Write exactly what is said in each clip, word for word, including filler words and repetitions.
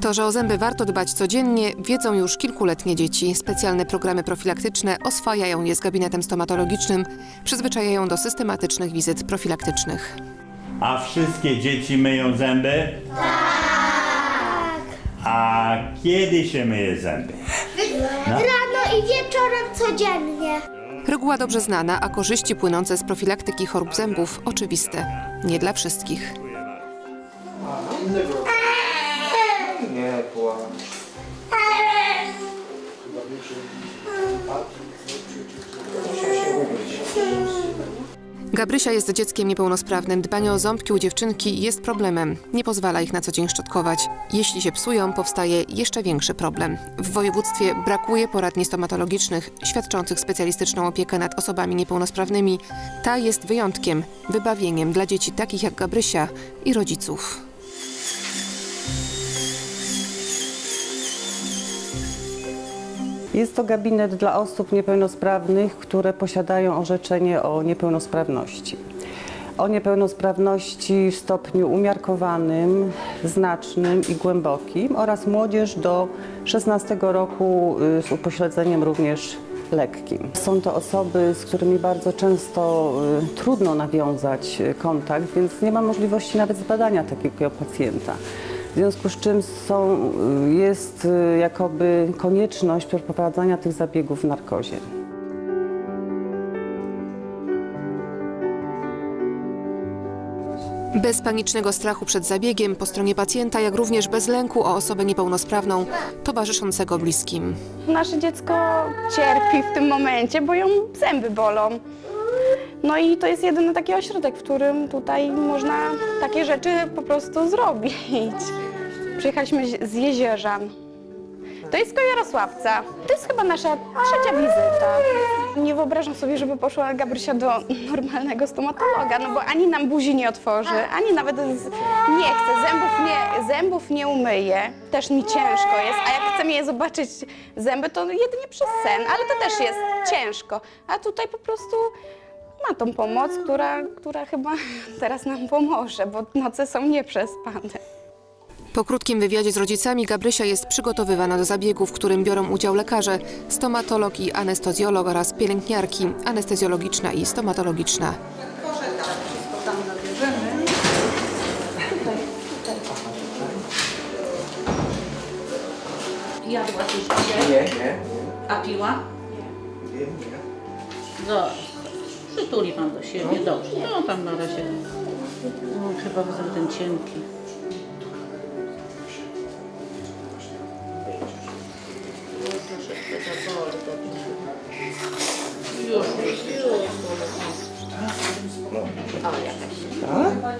To, że o zęby warto dbać codziennie, wiedzą już kilkuletnie dzieci. Specjalne programy profilaktyczne oswajają je z gabinetem stomatologicznym, przyzwyczajają do systematycznych wizyt profilaktycznych. A wszystkie dzieci myją zęby? Tak! A kiedy się myje zęby? No. Rano i wieczorem codziennie. Reguła dobrze znana, a korzyści płynące z profilaktyki chorób zębów oczywiste. Nie dla wszystkich. Nie płacz. Gabrysia jest dzieckiem niepełnosprawnym. Dbanie o ząbki u dziewczynki jest problemem. Nie pozwala ich na co dzień szczotkować. Jeśli się psują, powstaje jeszcze większy problem. W województwie brakuje poradni stomatologicznych świadczących specjalistyczną opiekę nad osobami niepełnosprawnymi. Ta jest wyjątkiem, wybawieniem dla dzieci takich jak Gabrysia i rodziców. Jest to gabinet dla osób niepełnosprawnych, które posiadają orzeczenie o niepełnosprawności. O niepełnosprawności w stopniu umiarkowanym, znacznym i głębokim oraz młodzież do szesnastego roku z upośledzeniem również lekkim. Są to osoby, z którymi bardzo często y, trudno nawiązać kontakt, więc nie ma możliwości nawet zbadania takiego pacjenta. W związku z czym są, jest jakoby konieczność przeprowadzania tych zabiegów w narkozie. Bez panicznego strachu przed zabiegiem po stronie pacjenta, jak również bez lęku o osobę niepełnosprawną towarzyszącego bliskim. Nasze dziecko cierpi w tym momencie, bo ją zęby bolą. No i to jest jedyny taki ośrodek, w którym tutaj można takie rzeczy po prostu zrobić. Przyjechaliśmy z Jezierzan. To jest koło Jarosławca. To jest chyba nasza trzecia wizyta. Nie wyobrażam sobie, żeby poszła Gabrysia do normalnego stomatologa, no bo ani nam buzi nie otworzy, ani nawet z... nie chce, zębów nie, zębów nie umyje. Też mi ciężko jest, a jak chcemy je zobaczyć zęby, to jedynie przez sen, ale to też jest ciężko. A tutaj po prostu ma tą pomoc, która, która chyba teraz nam pomoże, bo noce są nieprzespane. Po krótkim wywiadzie z rodzicami Gabrysia jest przygotowywana do zabiegu, w którym biorą udział lekarze, stomatolog i anestezjolog oraz pielęgniarki anestezjologiczna i stomatologiczna. Proszę tak, wszystko tam nabierzemy. Tutaj, tutaj. Jadła coś dzisiaj? Nie, nie. A piła? Nie, nie. Dobrze. Przytuli pan do siebie, dobrze. No tam na razie. No, chyba wezmę ten cienki. Troszeczkę zaboli, dobrze. Już, już, już. O, jakaś. Tak?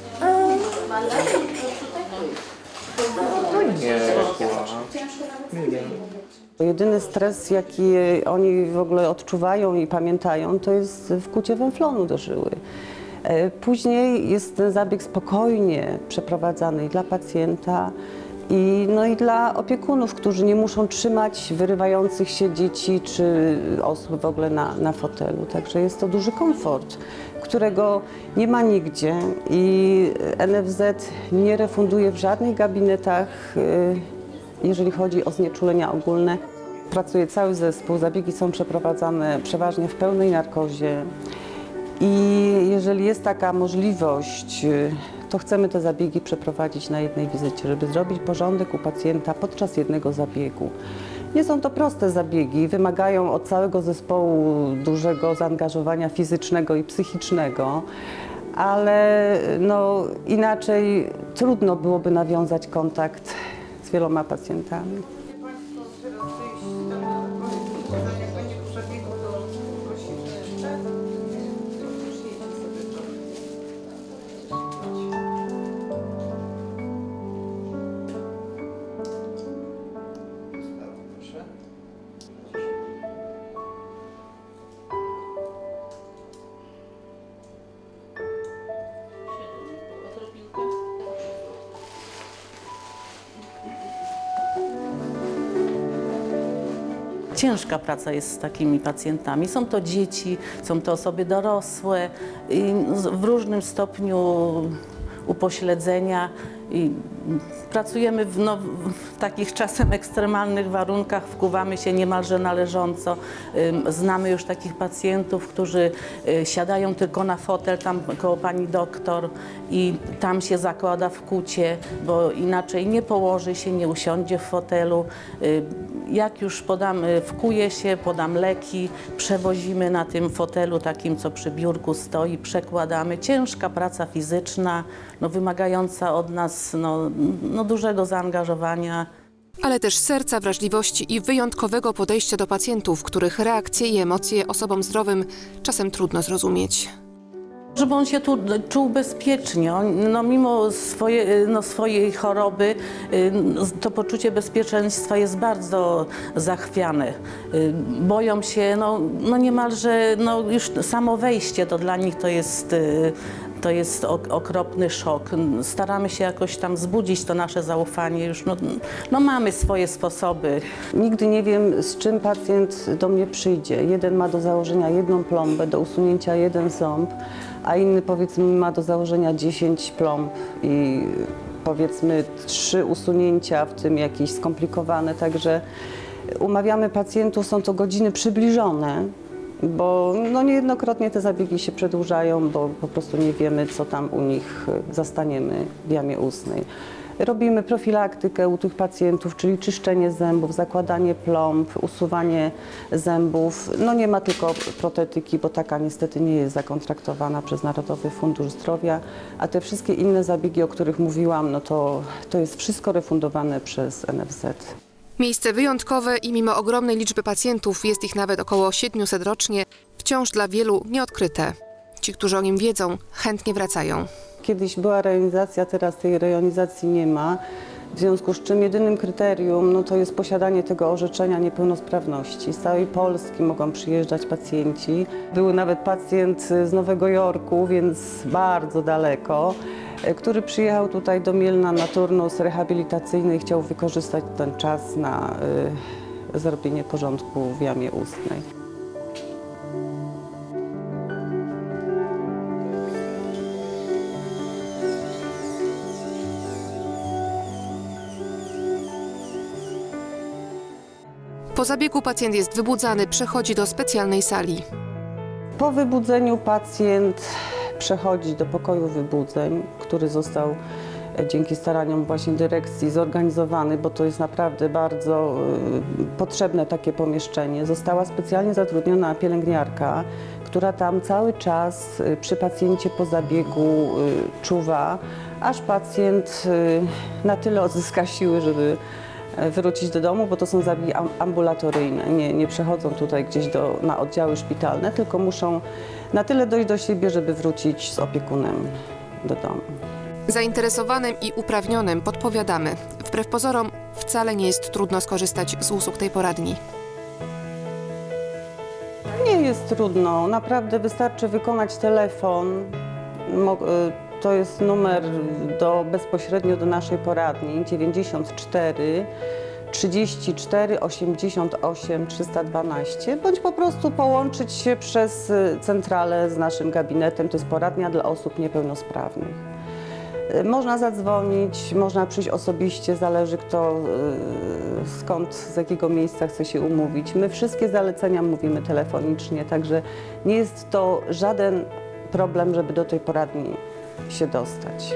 No nie płacz. Nie. Jedyny stres, jaki oni w ogóle odczuwają i pamiętają, to jest wkłucie węflonu do żyły. Później jest ten zabieg spokojnie przeprowadzany i dla pacjenta, I, no i dla opiekunów, którzy nie muszą trzymać wyrywających się dzieci czy osób w ogóle na, na fotelu. Także jest to duży komfort, którego nie ma nigdzie i N F Z nie refunduje w żadnych gabinetach, jeżeli chodzi o znieczulenia ogólne. Pracuje cały zespół, zabiegi są przeprowadzane przeważnie w pełnej narkozie i jeżeli jest taka możliwość, to chcemy te zabiegi przeprowadzić na jednej wizycie, żeby zrobić porządek u pacjenta podczas jednego zabiegu. Nie są to proste zabiegi, wymagają od całego zespołu dużego zaangażowania fizycznego i psychicznego, ale no, inaczej trudno byłoby nawiązać kontakt z wieloma pacjentami. Ciężka praca jest z takimi pacjentami. Są to dzieci, są to osoby dorosłe i w różnym stopniu upośledzenia. I Pracujemy w, no, w takich czasem ekstremalnych warunkach, wkuwamy się niemalże na leżąco. Znamy już takich pacjentów, którzy siadają tylko na fotel tam koło pani doktor i tam się zakłada w kucie, bo inaczej nie położy się, nie usiądzie w fotelu. Jak już podam, wkuje się, podam leki, przewozimy na tym fotelu takim, co przy biurku stoi, przekładamy. Ciężka praca fizyczna, no, wymagająca od nas no, no, dużego zaangażowania. Ale też serca, wrażliwości i wyjątkowego podejścia do pacjentów, których reakcje i emocje osobom zdrowym czasem trudno zrozumieć. Żeby on się tu czuł bezpiecznie, on, no, mimo swoje, no, swojej choroby to poczucie bezpieczeństwa jest bardzo zachwiane. Boją się, no, no niemalże no, już samo wejście to dla nich to jest, to jest okropny szok. Staramy się jakoś tam wzbudzić to nasze zaufanie, już no, no mamy swoje sposoby. Nigdy nie wiem, z czym pacjent do mnie przyjdzie. Jeden ma do założenia jedną plombę, do usunięcia jeden ząb, a inny powiedzmy ma do założenia dziesięć plomb i powiedzmy trzy usunięcia, w tym jakieś skomplikowane. Także umawiamy pacjentów, są to godziny przybliżone, bo no niejednokrotnie te zabiegi się przedłużają, bo po prostu nie wiemy, co tam u nich zastaniemy w jamie ustnej. Robimy profilaktykę u tych pacjentów, czyli czyszczenie zębów, zakładanie plomb, usuwanie zębów. No nie ma tylko protetyki, bo taka niestety nie jest zakontraktowana przez Narodowy Fundusz Zdrowia, a te wszystkie inne zabiegi, o których mówiłam, no to, to jest wszystko refundowane przez N F Z. Miejsce wyjątkowe i mimo ogromnej liczby pacjentów, jest ich nawet około siedmiuset rocznie, wciąż dla wielu nieodkryte. Ci, którzy o nim wiedzą, chętnie wracają. Kiedyś była rejonizacja, teraz tej rejonizacji nie ma, w związku z czym jedynym kryterium no to jest posiadanie tego orzeczenia niepełnosprawności. Z całej Polski mogą przyjeżdżać pacjenci. Był nawet pacjent z Nowego Jorku, więc bardzo daleko, który przyjechał tutaj do Mielna na turnus rehabilitacyjny i chciał wykorzystać ten czas na y, zrobienie porządku w jamie ustnej. Po zabiegu pacjent jest wybudzany, przechodzi do specjalnej sali. Po wybudzeniu pacjent przechodzi do pokoju wybudzeń, który został dzięki staraniom właśnie dyrekcji zorganizowany, bo to jest naprawdę bardzo y, potrzebne takie pomieszczenie. Została specjalnie zatrudniona pielęgniarka, która tam cały czas y, przy pacjencie po zabiegu y, czuwa, aż pacjent y, na tyle odzyska siły, żeby wrócić do domu, bo to są zabiegi ambulatoryjne. Nie, nie przechodzą tutaj gdzieś do, na oddziały szpitalne, tylko muszą na tyle dojść do siebie, żeby wrócić z opiekunem do domu. Zainteresowanym i uprawnionym podpowiadamy. Wbrew pozorom wcale nie jest trudno skorzystać z usług tej poradni. Nie jest trudno. Naprawdę wystarczy wykonać telefon. To jest numer do, bezpośrednio do naszej poradni dziewięćdziesiąt cztery trzydzieści cztery osiemdziesiąt osiem trzysta dwanaście, bądź po prostu połączyć się przez centralę z naszym gabinetem. To jest poradnia dla osób niepełnosprawnych. Można zadzwonić, można przyjść osobiście, zależy kto, skąd, z jakiego miejsca chce się umówić. My wszystkie zalecenia mówimy telefonicznie, także nie jest to żaden problem, żeby do tej poradni się dostać.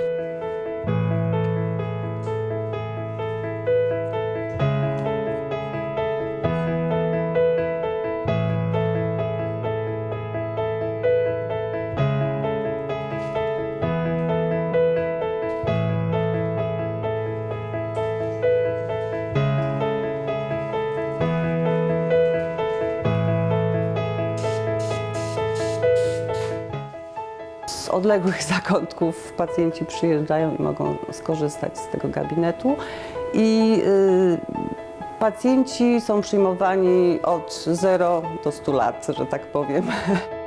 Z odległych zakątków pacjenci przyjeżdżają i mogą skorzystać z tego gabinetu. I y, pacjenci są przyjmowani od zera do stu lat, że tak powiem.